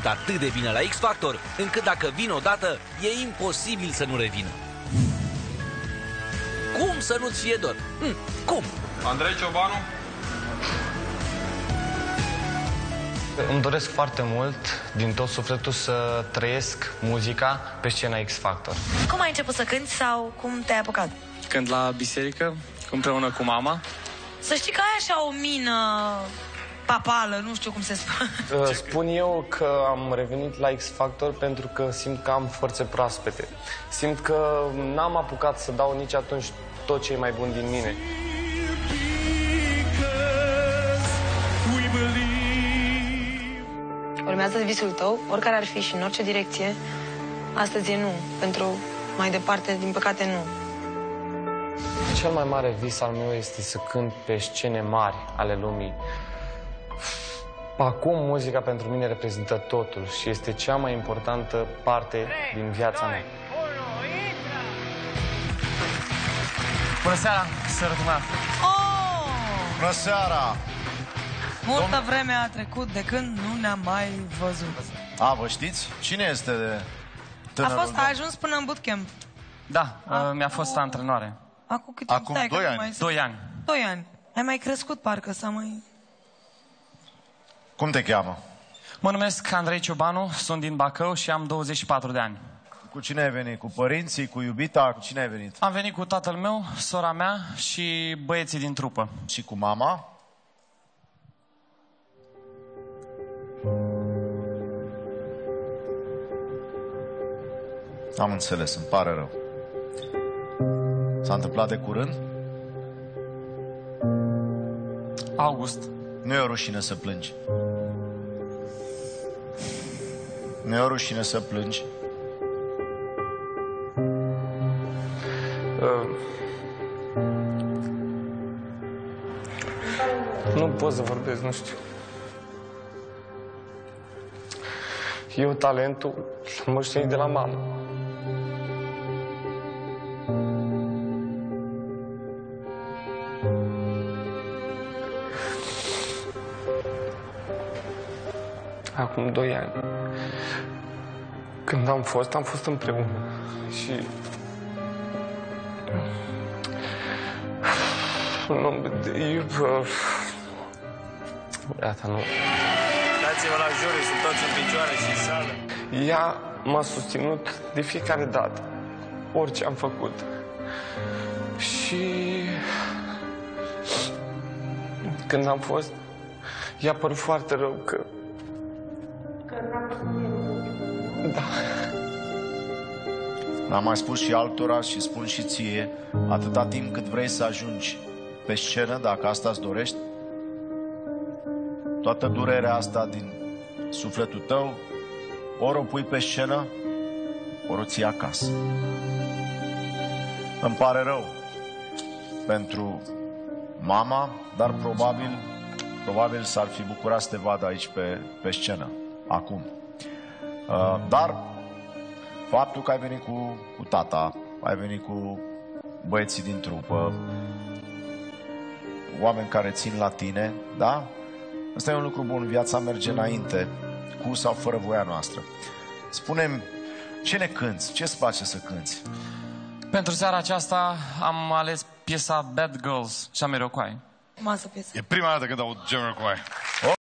simt atât de bine la X Factor, încât dacă vin odată, e imposibil să nu revină. Cum să nu-ți fie dor? Cum? Andrei Ciobanu? Îmi doresc foarte mult, din tot sufletul, să trăiesc muzica pe scena X Factor. Cum ai început să cânti sau cum te-ai apucat? Când la biserică, împreună cu mama. Să știi că ai așa o mină papală, nu știu cum se spune. Spun eu că am revenit la X Factor pentru că simt că am forțe proaspete. Simt că n-am apucat să dau nici atunci tot ce e mai bun din mine. Urmează visul tău, oricare ar fi și în orice direcție. Astăzi e nu. Pentru mai departe, din păcate, nu. Cel mai mare vis al meu este să cânt pe scene mari ale lumii. Acum muzica pentru mine reprezintă totul și este cea mai importantă parte din viața mea. Bună seara, sărătul meu! Oh! Bună seara! Multă vreme a trecut de când nu ne-am mai văzut. A, vă știți? Cine este tânărul A ajuns până în bootcamp. Da, mi-a fost antrenoare. Acum 2 ani. 2 ani. 2 ani. Ai mai crescut, parcă, sau mai... Cum te cheamă? Mă numesc Andrei Ciobanu, sunt din Bacău și am 24 de ani. Cu cine ai venit? Cu părinții? Cu iubita? Cu cine ai venit? Am venit cu tatăl meu, sora mea și băieții din trupă. Și cu mama? Am înțeles, îmi pare rău. S-a întâmplat de curând? August. Nu e o rușine să plângi. Nu e o rușine să plângi. Nu pot să vorbesc, nu știu. Eu talentul l-am moștenit de la mama. Acum 2 ani. Când am fost împreună. Și... Nu, Iată, nu. Dați-vă la juriu, sunt toți în picioare și în sală. Ea m-a susținut de fiecare dată, orice am făcut. Și când am fost, i-a părut foarte rău că... Da. Am mai spus și altora și spun și ție, atâta timp cât vrei să ajungi pe scenă, dacă asta îți dorești, toată durerea asta din sufletul tău, ori o pui pe scenă, ori o ții acasă. Îmi pare rău pentru mama, dar probabil s-ar fi bucurat să te vadă aici pe scenă, acum. Dar faptul că ai venit cu tata, ai venit cu băieții din trupă, oameni care țin la tine, da? Asta e un lucru bun, viața merge înainte, cu sau fără voia noastră. Spune-mi, ce ne cânti? Ce-ți place să cânti? Pentru seara aceasta am ales piesa Bad Girls, Jamiroquai. Masă piesă. E prima dată când aud Jamiroquai.